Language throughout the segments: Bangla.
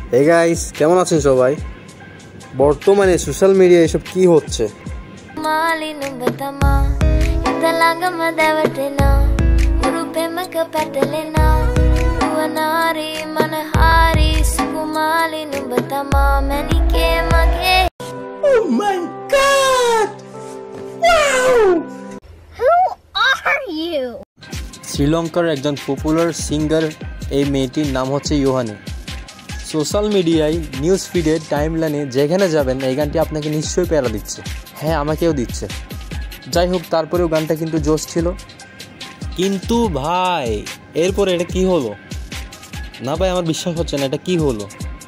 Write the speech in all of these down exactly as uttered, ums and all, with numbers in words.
হে গাইস, কেমন আছেন সবাই? বর্তমানে সোশ্যাল মিডিয়ায় এসব কি হচ্ছে? Oh my God! Wow! Who are you? শ্রীলঙ্কার একজন পপুলার সিঙ্গার, এই মেয়েটির নাম হচ্ছে ইয়োহানি। সোশ্যাল মিডিয়ায়, নিউজ ফিডে, টাইমলাইনে যেখানে যাবেন এই গানটি আপনাকে নিশ্চয়ই প্যারা দিচ্ছে। হ্যাঁ, আমাকেও দিচ্ছে। যাই হোক, তারপরেও গানটা কিন্তু জোশ ছিল। কিন্তু ভাই, এরপরে এটা কি হলো? না ভাই, আমার বিশ্বাস হচ্ছে না, এটা কি হলো।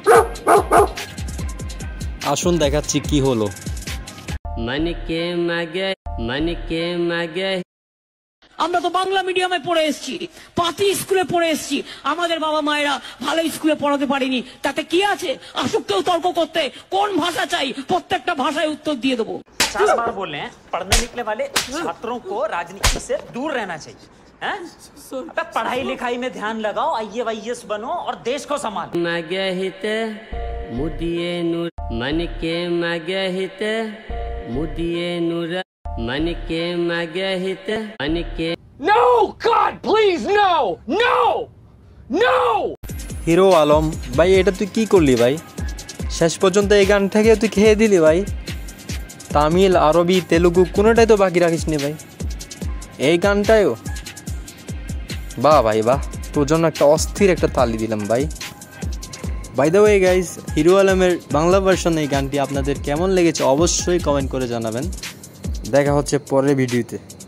আসুন দেখাচ্ছি কি হলো। মনকে মাগে মনকে মাগে আমরা তো বাংলা মিডিয়ামে পড়ে এসেছি, পাতি স্কুলে পড়ে এসেছি। আমাদের বাবা মায়েরা ভালো স্কুলে পড়াতে পারেনি, তাতে কি আছে? আসুক কেউ তর্ক করতে, কোন ভাষা চাই, প্রত্যেকটা ভাষায় উত্তর দিয়ে দেবো। पचास बार बोल रहे हैं पढ़ने निकले वाले छात्रों को राजनीति से दूर रहना चाहिए। हैं? अबे पढ़ाई लिखाई में ध्यान लगाओ, आई ए एस बनो और देश को संभालो। मागे हिते मुदिए नूर मनके मागे हिते मुदिए नूर मनके मागे हिते मनके। No, God, please, no, no, no. Hero Alam ভাই, এটা তুই কি করলি ভাই? শেষ পর্যন্ত এই গান থেকে তুই খেয়ে দিলি ভাই। তামিল, আরবি, তেলুগু কোনোটাই তো বাকি রাখিস নি ভাই। এই গানটাও বাহ ভাই বাহ, তোর জন্য একটা অস্থির একটা তালি দিলাম ভাই। By the way guys, Hero আলমের বাংলা ভার্সন এই গানটি আপনাদের কেমন লেগেছে অবশ্যই কমেন্ট করে জানাবেন। দেখা হচ্ছে পরের ভিডিওতে।